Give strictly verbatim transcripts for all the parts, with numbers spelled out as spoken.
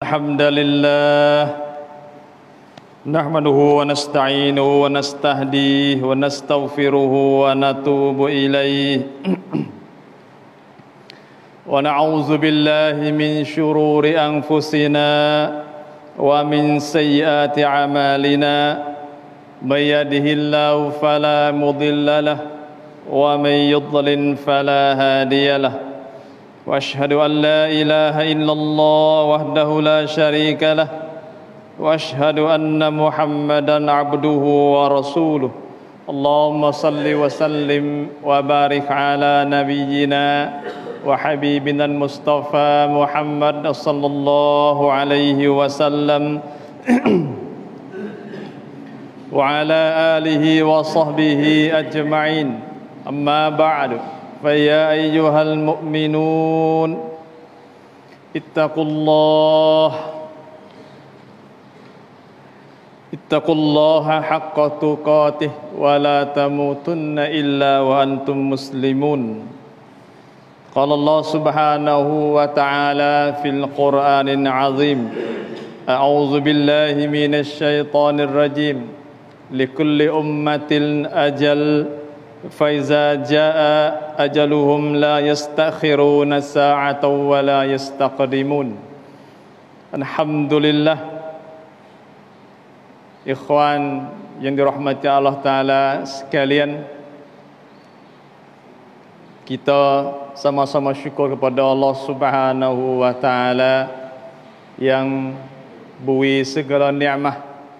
الحمد لله نحمده ونستعينه ونستهديه ونستغفره ونتوب إليه ونعوذ بالله من شرور أنفسنا ومن سيئات أعمالنا من يهده الله فلا مضل له ومن يضلل فلا هادي له وأشهد أن لا إله إلا الله وحده لا شريك له وأشهد أن محمدا عبده ورسوله اللهم صل وسلم وبارك على نبينا وحبيبنا المصطفى محمد صلى الله عليه وسلم وعلى آله وصحبه أجمعين أما بعد فيا أيها المؤمنون اتقوا الله اتقوا الله حق تقاته ولا تموتن إلا وأنتم مسلمون قال الله سبحانه وتعالى في القرآن العظيم أعوذ بالله من الشيطان الرجيم لكل أمة أجل فإذا جاء أجلهم لا يستأخرون ساعة ولا يستقدمون الحمد لله Ikhwan yang dirahmati Allah Ta'ala sekalian, kita sama-sama syukur kepada Allah Subhanahu wa Ta'ala yang beri segala nikmat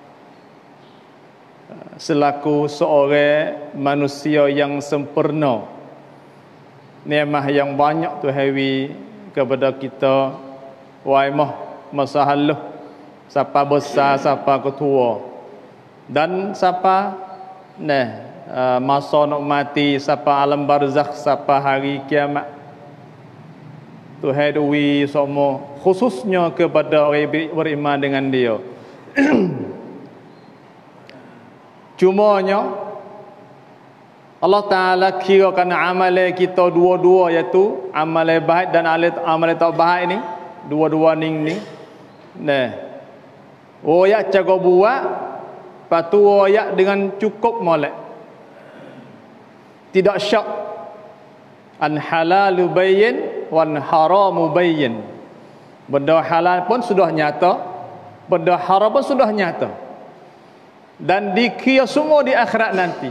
selaku seorang manusia yang sempurna. Nikmat yang banyak tu hawi kepada kita. Wai mah masa haluh, siapa besar siapa ketua, dan siapa nah uh, masa nak mati, siapa alam barzakh, siapa hari kiamat. Tuhan dui semua khususnya kepada orang beriman dengan dia. Cumanya Allah Ta'ala kirakan amalan kita dua-dua, iaitu amalan baik dan amalan tak baik ni, dua-dua ning ni. Nah, oyak cara buat, patu oyak dengan cukup molek. Tidak syak. An halalu bayyin wan haramu bayyin. Benda halal pun sudah nyata, benda haram pun sudah nyata. Dan dikira semua di akhirat nanti.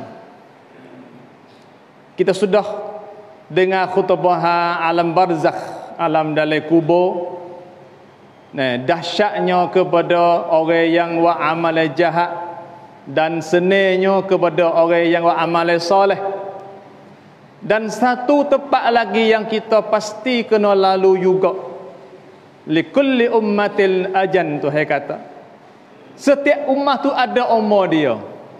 Kita sudah dengar khutbah alam barzakh, alam dalam kubur. Nah, dahsyatnya kepada orang yang buat amalan jahat dan senenya kepada orang yang buat amalan soleh. Dan satu tempat lagi yang kita pasti kena lalu juga. Likulli ummatil ajan, tu hai kata. Setiap umat tu ada umur dia.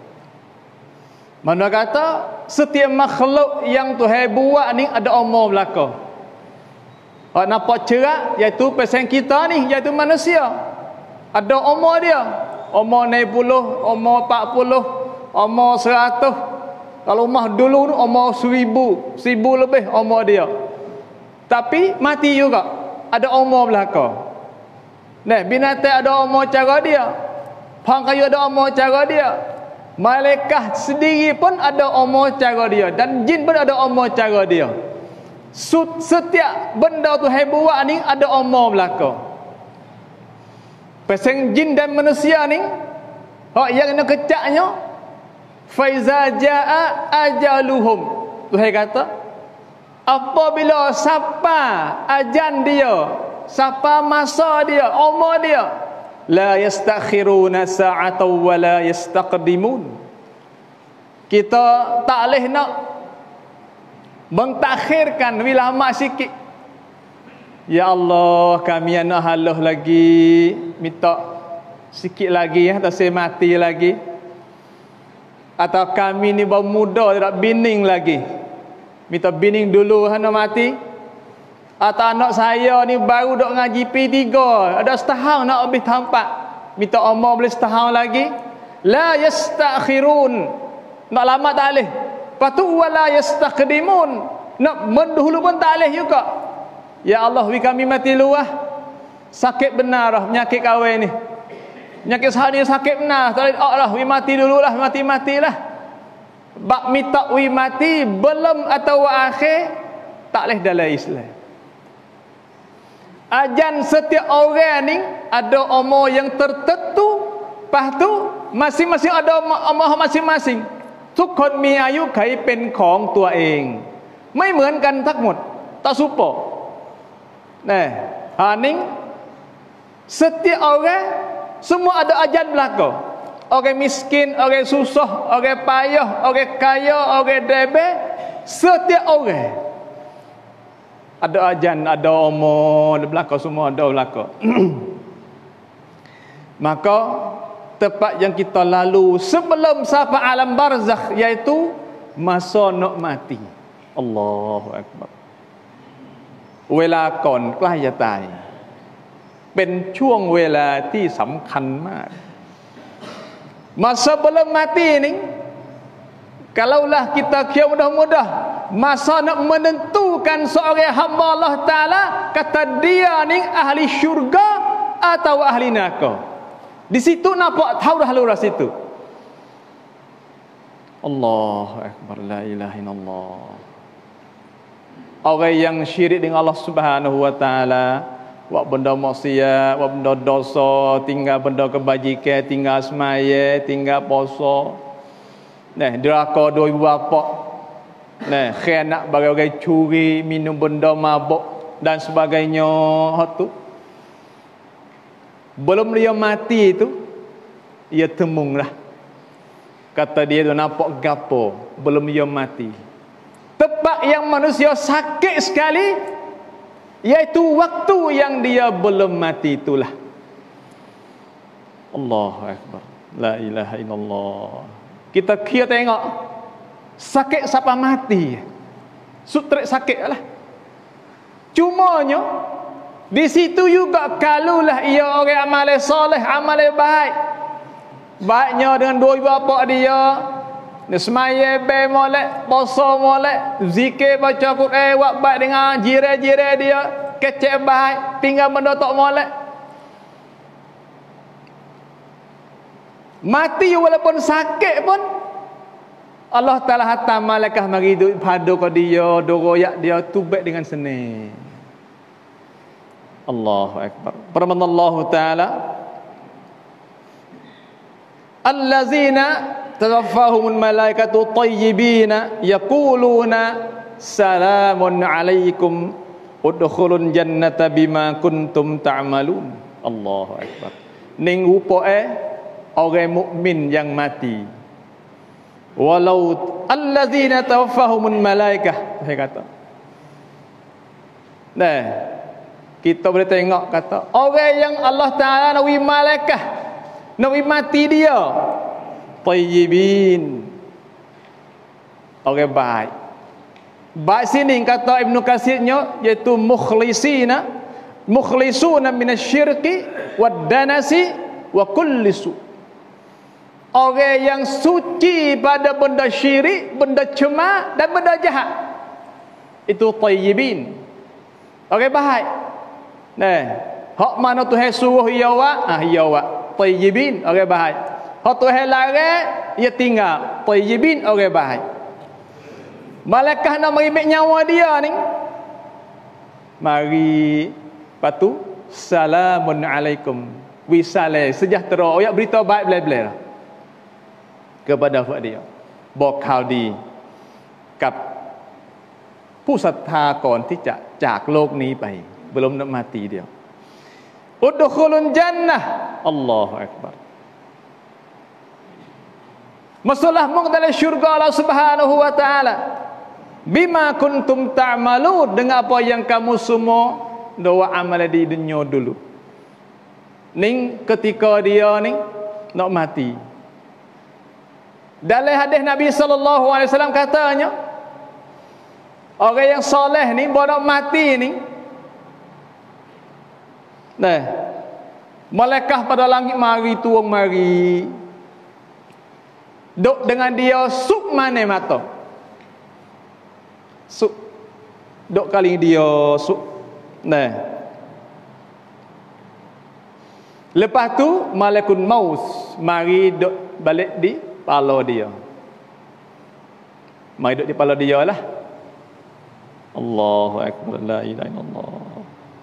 Mana kata setiap makhluk yang Tuhan buat ni ada umur belaka. Kalau nampak cerak, iaitu pesan kita ni, iaitu manusia. Ada umur dia. Umur enam puluh, umur empat puluh, umur seratus. Kalau umur dulu tu umur seribu, seribu lebih umur dia. Tapi mati juga. Ada umur belaka. Nah, binatang ada umur cara dia. Hang kayu ada umur cara dia. Malaikat sendiri pun ada umur cara dia. Dan jin pun ada umur cara dia. Setiap benda tu hai buat ni ada umur belaka. Pasal jin dan manusia ni, hak yang nak kecaknya, faiza jaa ajaluhum. Tu hai kata, apabila siapa ajan dia, siapa masa dia, umur dia, la yastakhiruna sa'atan wa la yastaqdimun. Kita tak boleh nak mentakhirkan bila amat sikit. Ya Allah, kami nak haluh lagi, minta sikit lagi ya, tak saya mati lagi. Atau kami ni baru muda, tak bining lagi, minta bining dulu nak mati. Atau anak saya ni baru dok ngaji P tiga, ada setahun nak habis tampak, minta umur boleh setahun lagi. La yastakhirun, nak lama tak boleh. Patu wala yastaqdimun, nak mendahulu pun tak boleh juga. Ya Allah, wi kami mati luah. sakit benar dah penyakit kahwin ni. Penyakit sehari sakit benar, tak boleh lah, wi mati dululah, mati-matilah. Bak minta wi mati belum atau akhir tak leh dalam Islam. Ajan setiap orang ni ada umur yang tertentu, lepas tu masing-masing ada umur masing-masing. ทุกคนมีอายุไขเป็นของตัวเองไม่เหมือนกันทั้งหมด tak serupa. Nah, ha ning setiap orang semua ada ajan belaka. Orang miskin, orang susah, orang payah, orang kaya, orang debek, setiap orang ada ajan, ada umur, ada belaka, semua ada belaka. Maka tempat yang kita lalu sebelum sampai alam barzakh iaitu masa nak mati. Allahu akbar. เวลาก่อนใกล้จะตายเป็นช่วงเวลาที่สำคัญมาก masa belum mati ni kalaulah kita kira mudah-mudah masa nak menentukan seorang hamba Allah Ta'ala kata dia ni ahli syurga atau ahli neraka. Di situ nampak tahu dah lurus situ. Allahu akbar, la ilaha illallah. Orang yang syirik dengan Allah Subhanahu wa taala, buat benda maksiat, buat benda dosa, tinggal benda kebajikan, tinggal semaya, tinggal puasa. Nah, deraka dua ibu bapa. Nah, khianat bagi orang curi, minum benda mabuk dan sebagainya. Hatu. Belum dia mati itu, ia temunglah. Kata dia tu nampak gapo, belum dia mati. Tempat yang manusia sakit sekali, iaitu waktu yang dia belum mati itulah. Allahu akbar, la ilaha illallah. Kita kira tengok sakit siapa mati, sutrik sakit lah. Cumanya di situ juga kalulah ia orang amal soleh, amal baik, baiknya dengan dua ibu bapa dia, semaya be molek, puasa molek, zikir baca Quran, buat baik dengan jiran-jiran dia, kecek baik, tinggal benda tak molek. Mati walaupun sakit pun Allah Ta'ala hantar malaikat mari duduk padu ke dia, doroyak dia, tubek dengan senang. Allahu akbar. Firman Allah Ta'ala, allazina tawaffahumul malaikatu tayyibina yaquluna salamun alaikum udkhulun jannata bima kuntum ta'malun. Allahu akbar. Ning rupae orang mukmin yang mati. Walau allazina tawaffahumul malaikah, saya kata. Nah, kita boleh tengok kata orang yang Allah Ta'ala nawi malaikah, nawi mati dia tayyibin, orang baik. Baik sini kata Ibnu Katsirnya iaitu mukhlisina, mukhlisuna minasyirki wad-danasi wa kulli su. Orang yang suci pada benda syirik, benda cema dan benda jahat, itu tayyibin, orang baik. Nah, hak mana Tuhan suruh ia buat, ah ia buat, tayyibin, orang baik. Hak Tuhan larang, ia tinggal, tayyibin, orang baik. Malaikat nak meribik nyawa dia ni, mari patu salamun alaikum, wisale sejahtera, oyak berita baik belai-belai lah kepada buat dia.บอกข่าวดีกับผู้ศรัทธาก่อนที่จะจากโลกนี้ไปbelum nak mati dia. Udkhulun jannah. Allahu akbar. Masalah mung dalam syurga Allah Subhanahu wa taala. Bima kuntum ta'malun, dengan apa yang kamu semua doa amal di dunia dulu. Ning ketika dia ni nak mati. Dalam hadis Nabi sallallahu alaihi wasallam katanya, orang yang soleh ni baru mati ni, nah, malaikat pada langit mari turun mari, duk dengan dia suk mana mata, suk, duk kali dia suk, nah, Lepas tu malakul maut mari duk balik di kepala dia. Mari duk di kepala dia lah. Allahu akbar, la ilaha illallah.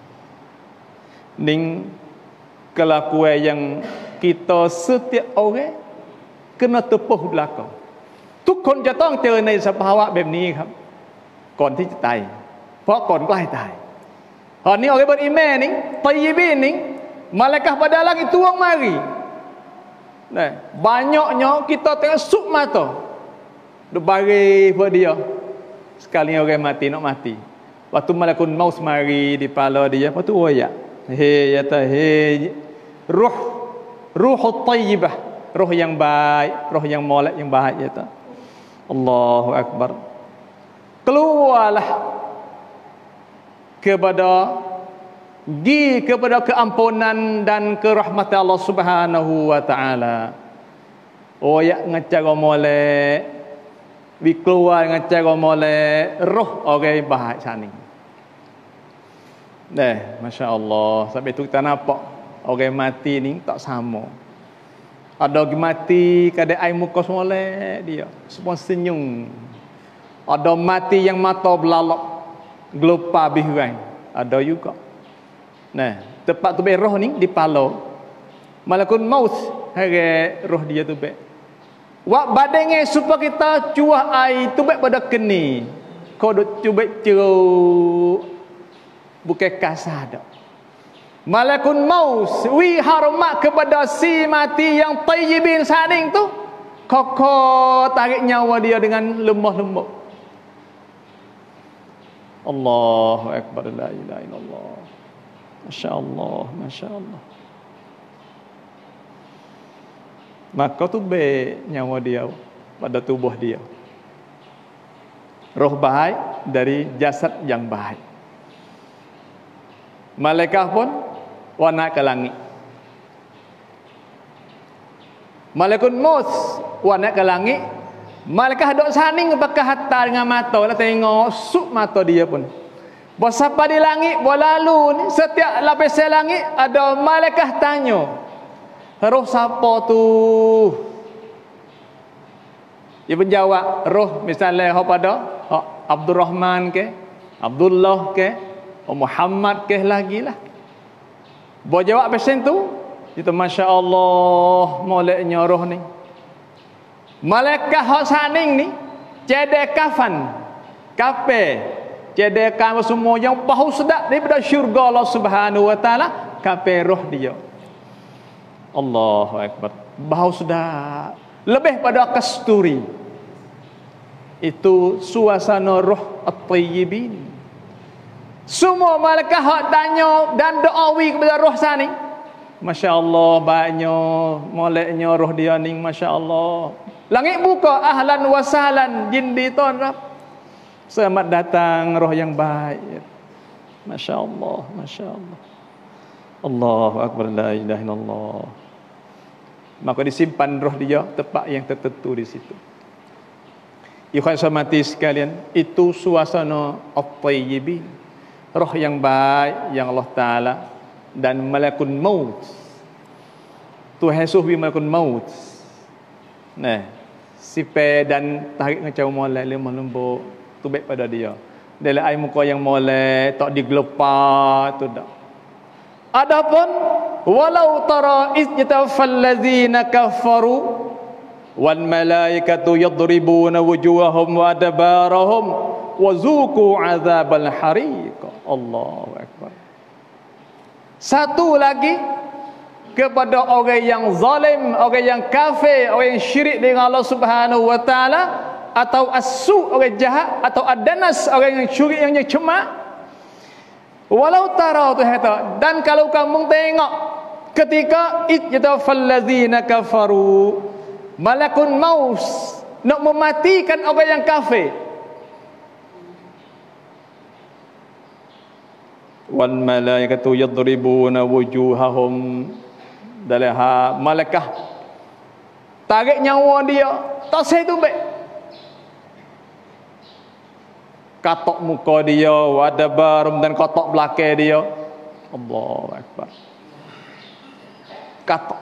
Ning kelakuan yang kita setiap orang kena tepuh belakang. ทุกคนจะต้องเจอในสภาวะแบบนี้ครับก่อนที่จะตายเพราะก่อนใกล้ตายตอนนี้orang beriman ni tayyibin ni malaikat pada langit tuang mari. Nah, banyaknya kita tengok suk mata duk baris pada dia. Sekali orang mati nak mati. Waktu malakul maut mari di kepala dia, lepas tu royak. He ya ta he ruh ruhut tayyibah, roh yang baik, roh yang molek yang baik ya ta. Allahu akbar. Keluarlah kepada gi kepada keampunan dan kerahmatan Allah Subhanahu wa taala. Royak ngecara molek, bi keluar ngecara molek, roh orang baik sana. Nah, masya-Allah, sampai tu kita nampak orang mati ni tak sama. Ada orang mati kadang air muka semolek dia, semua senyum. Ada mati yang mata belalak, gelopa bihuan, ada juga. Nah, tempat tu be roh ni di pala. Malakul maut hari roh dia tu be. Wak badannya supaya kita cuah air tu be pada keni. Kau duk cuba ceruk bukan kasar dak. Malakul maut wi hormat kepada si mati yang tayyibin saning tu. Kokoh tarik nyawa dia dengan lemah lembut. Allahu akbar, la ilaha illallah. Masya-Allah, masya-Allah. Maka tu be nyawa dia pada tubuh dia. Roh baik dari jasad yang baik. Malaikat pun warna ke langit. Malaikat maut warna ke langit. Malaikat dok saning pakai harta dengan mata lah tengok suk mata dia pun. Bersapa di langit berlalu ni setiap lapisan langit ada malaikat tanya. Roh siapa tu? Dia menjawab roh misalnya hok pada hok Abdul Rahman ke, Abdullah ke, Muhammad ke lagi lah. Bo jawab pesen tu, itu masya-Allah moleknya roh ni. Malaikat hok saning ni cedek kafan, kape, cedekan semua yang bau sedap daripada syurga Allah Subhanahu wa taala, kape roh dia. Allahu akbar. Bau sedap lebih pada kasturi. Itu suasana roh at-tayyibin. Semua malaikat hak tanya dan doawi kepada roh sani. Masya-Allah banyak moleknya roh dia ni, masya-Allah. Langit buka, ahlan wa sahlan, jin ditonrap. Selamat datang roh yang baik. Masya-Allah, masya-Allah. Allahu akbar, la ilaha illallah. Maka disimpan roh dia tempat yang tertentu di situ. Ikhwan samati sekalian, itu suasana at-tayyibin. Roh yang baik yang Allah Taala dan malakul maut. Tuhan suhbi malakul maut. Nah, sipai dan tarik ngecau molek lemah lembut tu baik pada dia. Dalam air muka yang molek tak digelepar tu dak. Adapun walau tara iz yatawaffal ladzina kafaru wal malaikatu yadribuna wujuhahum wa adbarahum wa zuqu adzabal hariq. Allahu akbar. Satu lagi kepada orang yang zalim, orang yang kafir, orang yang syirik dengan Allah Subhanahu wa taala, atau as-su orang jahat, atau ad-danas orang yang curi yang cemak. Walau tara tu kata, dan kalau kamu tengok ketika it yatawaffal ladzina kafaru, malakun maut nak mematikan orang yang kafir. Wal malaikatu yadribuna wujuhahum, dalam malaikat tarik nyawa dia tak sah tu baik, katok muka dia, wadabar dan katok belakang dia. Allahu akbar. Kata.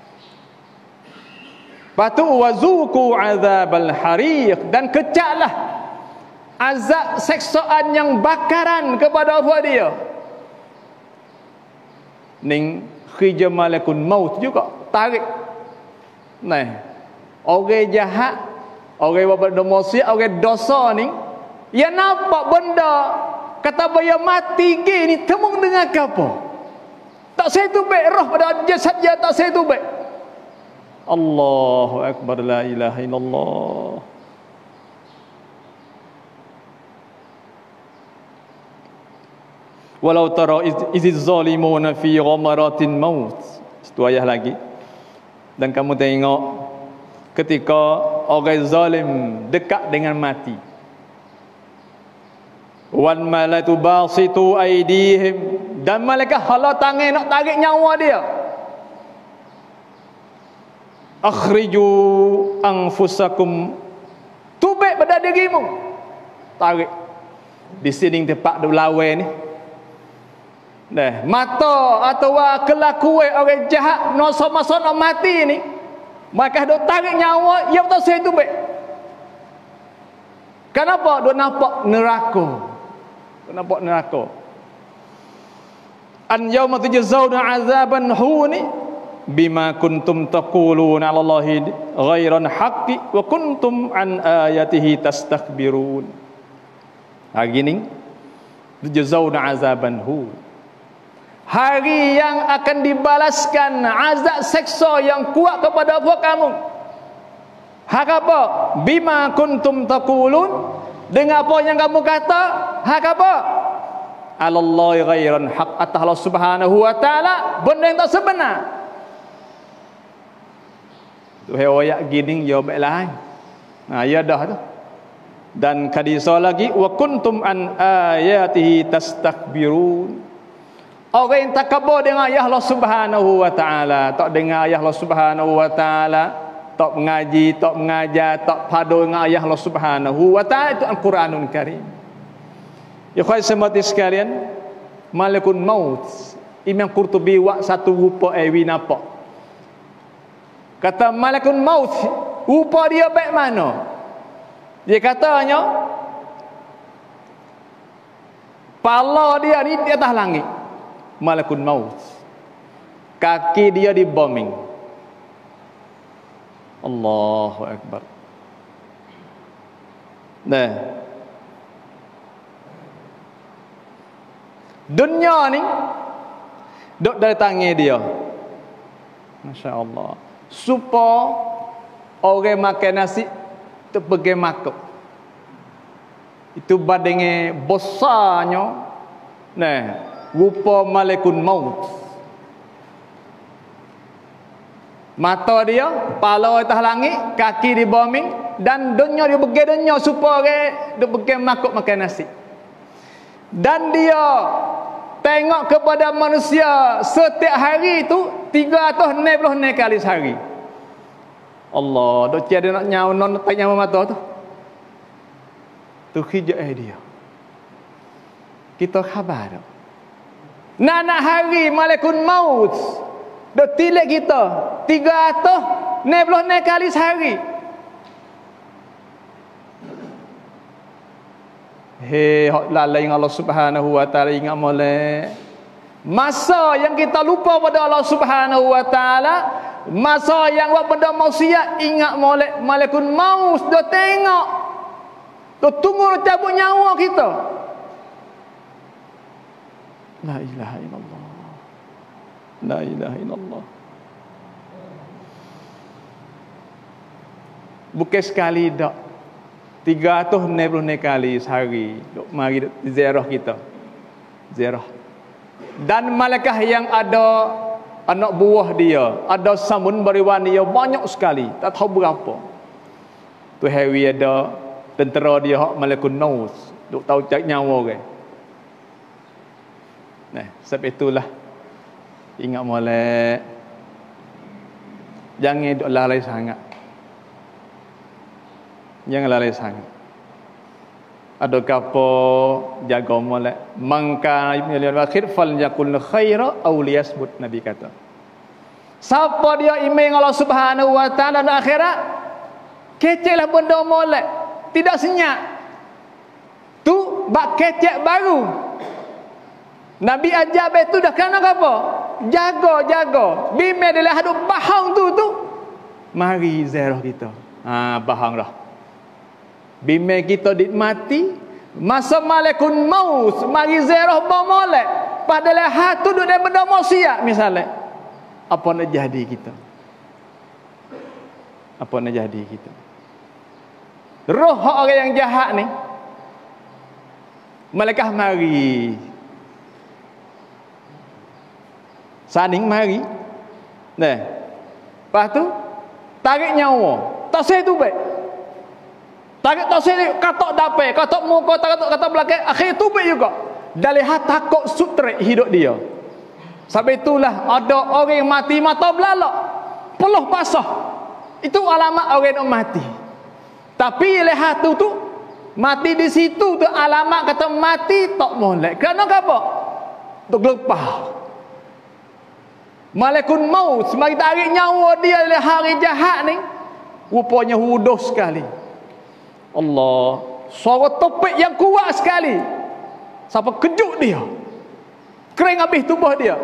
Patu wazuku azabal hariq, dan kecaklah azab seksaan yang bakaran kepada apa dia. Ning khija malakun maut juga tarik. Nah, orang jahat, orang buat dosa, orang dosa ni, ia nampak benda kata baya mati ke ni temung dengan apa? Tak saya tu baik roh pada jasad dia, tak saya tu baik. Allahu akbar, la ilaha illallah. Walau tara iziz zalimuna fi ghamaratin maut. Itu ayat lagi. Dan kamu tengok ketika orang zalim dekat dengan mati. Wan malatu basitu aidihim, dan malaikat hala tangan nak tarik nyawa dia. Akhriju anfusakum, tubik pada dirimu. Tarik di sini tempat duk lawan ni. Nah, mata atau kelakuan orang jahat masa-masa nak mati ni, maka duk tarik nyawa, ya betul saya tubik. Kenapa? Duk nampak neraka. Duk nampak neraka. An yauma tujzauna azaban huni bima kuntum taquluna 'ala Allahi ghairan haqqi wa kuntum an ayatihi tastakbirun. Hari ni tujzauna azaban hu, hari yang akan dibalaskan azab seksa yang kuat kepada kamu. Hak apa? Bima kuntum taqulun, dengan apa yang kamu kata. Hak apa? Alallahi ghairan haq, atas Allah Subhanahu wa taala benda yang tak sebenar. Tu ayat gini ya baik lain. Nah, ya dah tu. Dan kadisa lagi wa kuntum an ayatihi tastakbirun. Orang yang takabur dengan ayat Allah Subhanahu wa taala, tak dengar ayat Allah Subhanahu wa taala, tak mengaji, tak mengajar, tak padu dengan ayat Allah Subhanahu wa taala, itu Al-Quranul Karim. Ya khairan semati sekalian, malakun maut, Imam Qurtubi buat satu rupa ewi nampak. Kata malakun maut, rupa dia baik mana? Dia katanya pala dia ni di atas langit, malakun maut. Kaki dia di bombing. Allahu akbar. Nah, dunia ni duk dari tangan dia. Masya Allah. Supaya orang makan nasi terpergi makan. Itu badenge besarnya. Nah, rupa malakun maut. Mata dia, pala atas langit, kaki di bombing, dan dunia dia pergi dunia supaya orang dia pergi makan makan nasi. Dan dia tengok kepada manusia setiap hari itu tiga ratus enam puluh enam kali sehari. Allah, dok tiada nak nyawa non tak nyawa mata tu. Tu hijab dia. Kita khabar. Nana hari malakun maut dok tilik kita tiga ratus enam puluh enam kali sehari. Hei, hak lalai dengan Allah Subhanahu wa taala, ingat molek. Masa yang kita lupa pada Allah Subhanahu wa taala, masa yang buat benda maksiat, ingat molek malakun maut dah tengok. Dah tunggu cabut nyawa kita. La ilaha illallah. La ilaha illallah. Bukan sekali dak, tiga ratus enam puluh enam kali sehari duk mari ziarah kita. Ziarah. Dan malaikat yang ada anak buah dia, ada samun bariwan dia banyak sekali, tak tahu berapa. Tu hari ada tentera dia hak malakun maut, duk tahu cak nyawa ke. Nah, sebab itulah ingat molek, jangan duk lalai sangat. Jangan lalai sangat. Ada apa jaga molek. Mangka ibn al-akhir fal yakul khaira aw liyasbut, Nabi kata. Siapa dia iman dengan Allah Subhanahu wa taala dan akhirat, kecelah benda molek, tidak senyap. Tu bak kecek baru. Nabi ajar betul dah kerana apa? Jaga-jaga. Bime dia hadap bahang tu tu. Mari zerah kita. Ha bahang dah. Bime kita dikmati, masa malakun maut mari zerah bomolek. Padahal hatu duduk dalam benda maksiat misalnya. Apa nak jadi kita? Apa nak jadi kita? Roh orang yang jahat ni malaikat mari. Saning mari. Nah. Lepas tu tarik nyawa. Tak sah tu baik. Tarik tak sah katok dapat, katok muka, katok katok belakang, akhir tu baik juga. Dari hat takut sutrek hidup dia. Sebab itulah ada orang yang mati mata belalak, peluh basah. Itu alamat orang yang mati. Tapi lehat tu tu mati di situ tu alamat kata mati tak molek. Kerana apa? Untuk gelepah. Malakun maut semari tarik nyawa dia oleh hari jahat ni, rupanya huduh sekali. Allah, suara topik yang kuat sekali. Sampai kejut dia, kering habis tubuh dia.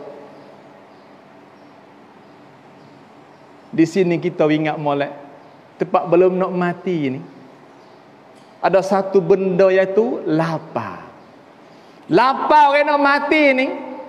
Di sini kita ingat molek, tempat belum nak mati ni ada satu benda iaitu lapar. Lapar orang nak mati ni,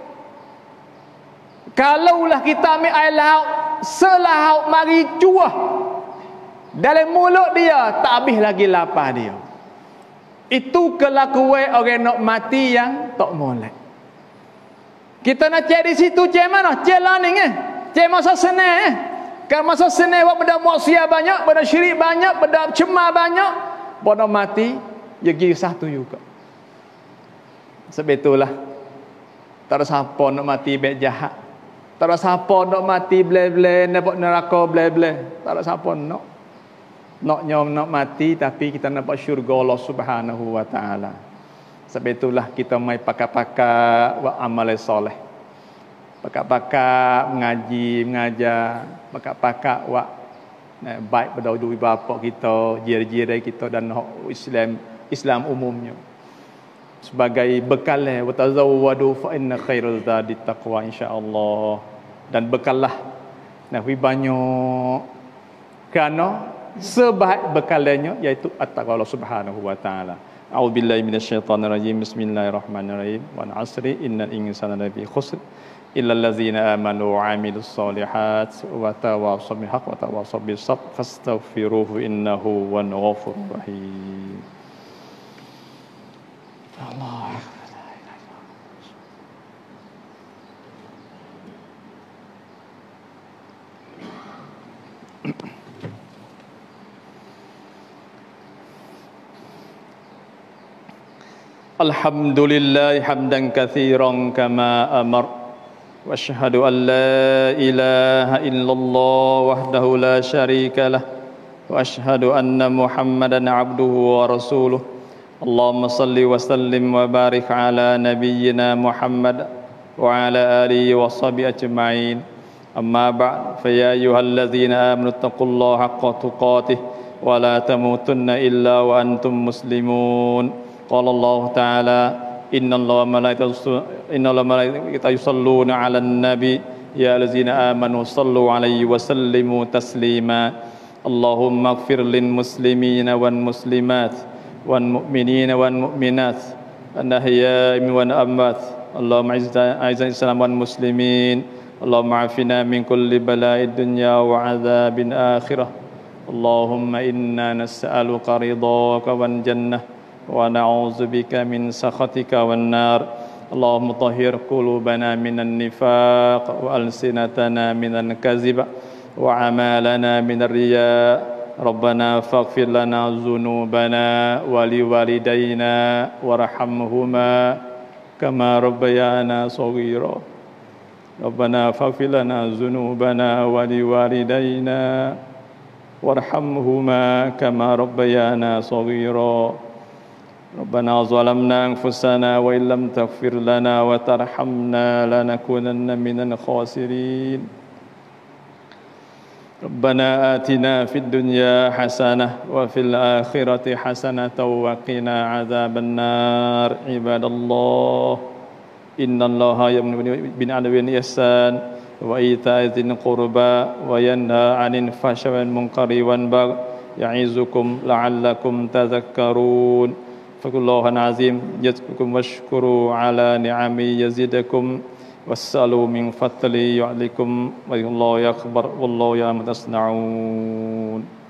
kalaulah kita ambil air laut, selaut mari cuah dalam mulut dia, tak habis lagi lapar dia. Itu kelakuan orang nak mati yang tak molek. Kita nak cari situ cari mana? Cari laning eh. Cari masa senang eh. Kan masa senang buat benda maksiat banyak, benda syirik banyak, benda cemar banyak, benda mati dia gigi satu juga. Sebab itulah tak ada siapa nak mati baik jahat. Tak ada siapa nak mati bleh-bleh, nak neraka bleh-bleh. Tak ada siapa nak. Naknya nak mati tapi kita nampak syurga Allah Subhanahu wa taala. Sebab itulah kita mai pakak-pakak buat amal soleh. Pakak-pakak mengaji, mengajar, pakak-pakak buat nah, baik pada ibu bapa kita, jiran-jiran kita dan Islam Islam umumnya. Sebagai bekal wa tazawwadu fa inna khairal zadi taqwa insya-Allah. Dan bekallah nah banyak kerana sebaik bekalnya iaitu at-taqwa Allah Subhanahu wa taala. A'udzubillahi minasyaitonir rajim. Bismillahirrahmanirrahim. Wal 'asri innal insana lafi khusr illal ladzina amanu wa 'amilus shalihat wa tawassaw bil haqq wa tawassaw bis sabr fastaghfiruhu innahu huwal ghafurur rahim. Allah. Alhamdulillah hamdan katsiran kama amar wa asyhadu an la ilaha illallah wahdahu la syarika lah wa asyhadu anna Muhammadan abduhu wa rasuluh. Allahumma salli wa sallim wa barik ala nabiyyina Muhammad wa ala alihi wa sahbihi ajma'in. Amma ba'd, fa ya ayyuhalladzina amanu taqullaha haqqa tuqatih wa la tamutunna illa wa antum muslimun. Qala Allah Ta'ala innallaha wa malaikatahu yusalluna 'alan nabi ya allazina amanu sallu 'alaihi wa sallimu taslima. Allahumma ighfir lil muslimina wan muslimat wan mu'minina wan mu'minat an ahya'i wan amwat. Allahumma a'izzal islam wan muslimin. Allahumma afina min kulli bala'id dunya wa 'adzabil akhirah. Allahumma inna nas'aluka ridhaka wan jannah wa na'udzu bika min sakhatika wan nar. Allahumma tahhir qulubana minan nifaq wa alsinatana minan kadzib wa amalana minar riya. Rabbana faghfir lana dzunubana wa liwalidayna warhamhuma kama rabbayana shaghira. Rabbana faghfir lana dzunubana wa liwalidayna warhamhuma kama rabbayana shaghira. Rabbana zalamna anfusana wa illam taghfir lana wa tarhamna lanakunanna minal khasirin. ربنا آتنا في الدنيا حسنة وفي الآخرة حسنة وقنا عذاب النار عباد الله إن الله يأمر بالعدل والإحسان وإيتاء ذي القربى وينهى عن الفحشاء والمنكر والبغي يعظكم لعلكم تذكرون فاذكروا الله العظيم يذكركم واشكروا على نعمه يزدكم واسألوا من فضله يعطكم والله أكبر والله يعلم ما تصنعون